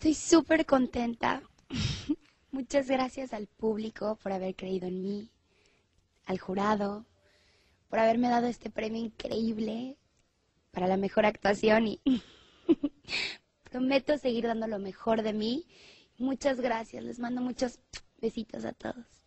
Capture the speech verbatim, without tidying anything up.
Estoy súper contenta. Muchas gracias al público por haber creído en mí, al jurado, por haberme dado este premio increíble para la mejor actuación y prometo seguir dando lo mejor de mí. Muchas gracias, les mando muchos besitos a todos.